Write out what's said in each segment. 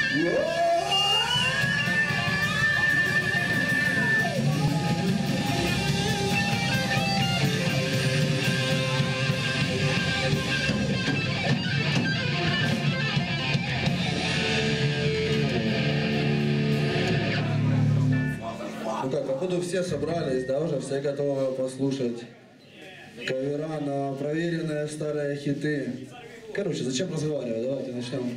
Ну как, походу все собрались, да, уже все готовы послушать кавера на проверенные старые хиты. Короче, зачем разговаривать? Давайте начнем.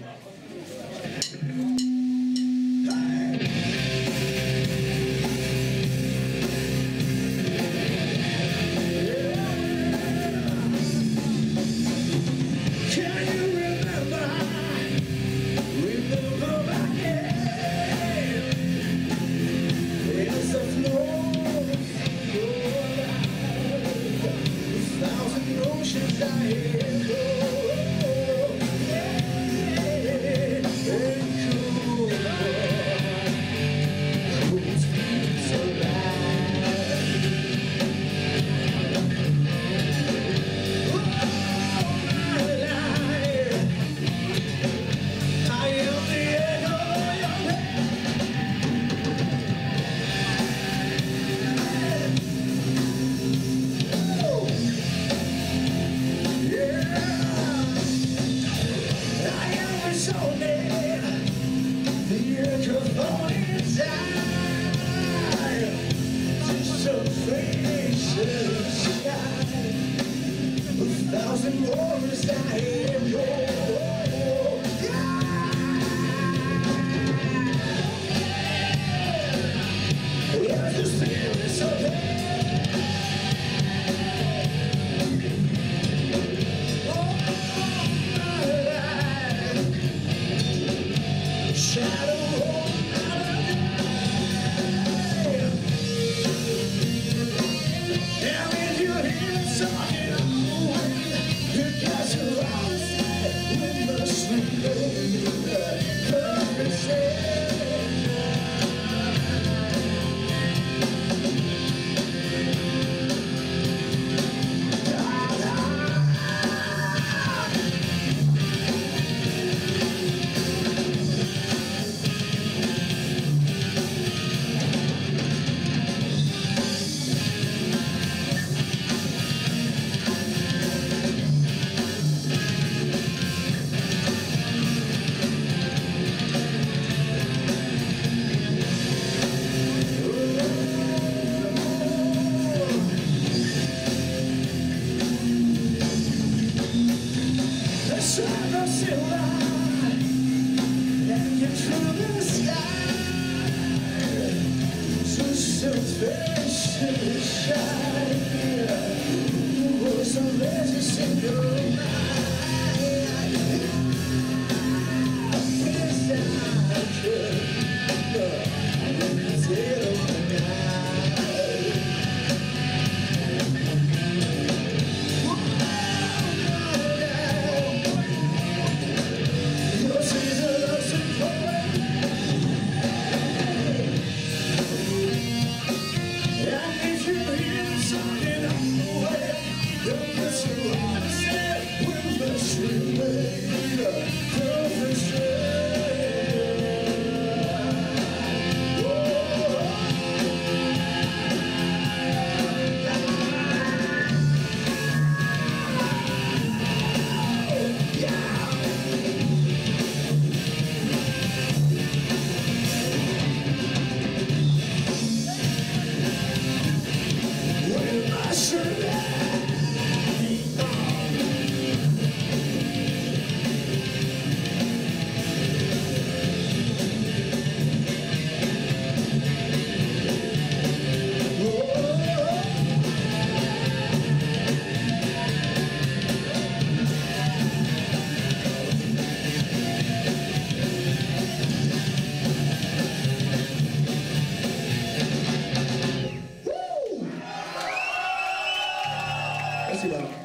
Спасибо.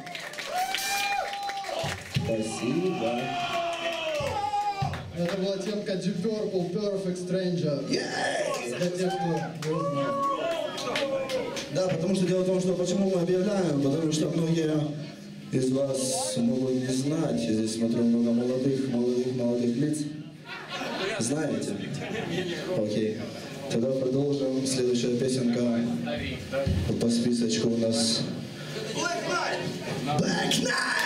Спасибо. Это была темка Deep Purple, Perfect Stranger. Для тех, кто не знал. Да, потому что дело в том, что почему мы объявляем, потому что многие из вас могут не знать. Я здесь смотрю много молодых лиц. Знаете? Окей. Тогда продолжим. Следующая песенка по списочку у нас. Black Knight!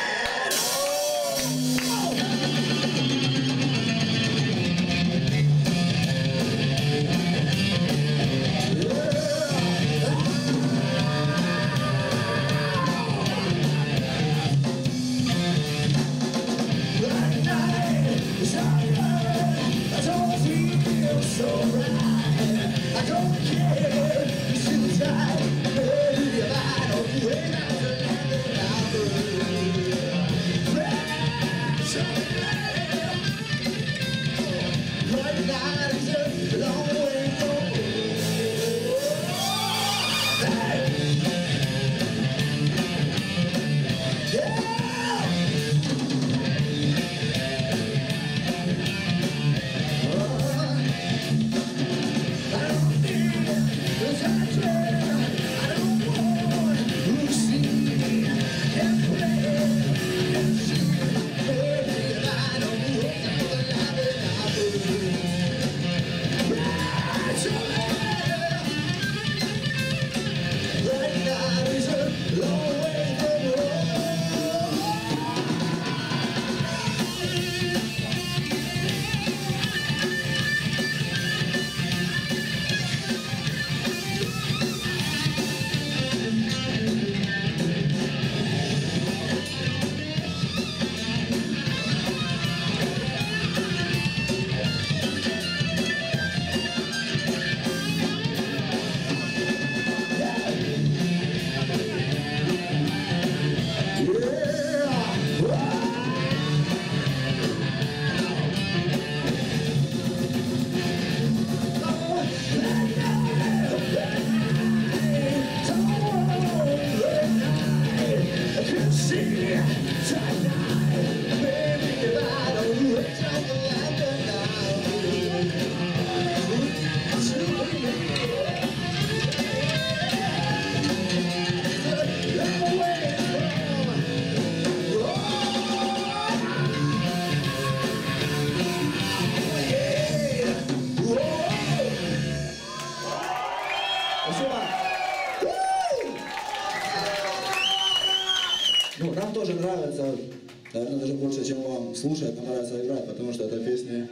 Ну, нам тоже нравится, наверное, даже больше, чем вам слушать, нам нравится играть, потому что это песни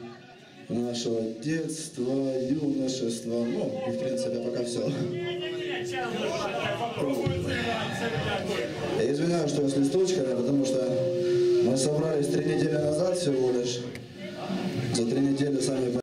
нашего детства, юношества, ну, и в принципе пока все. Я извиняюсь, что я с листочками, потому что мы собрались 3 недели назад всего лишь. За 3 недели сами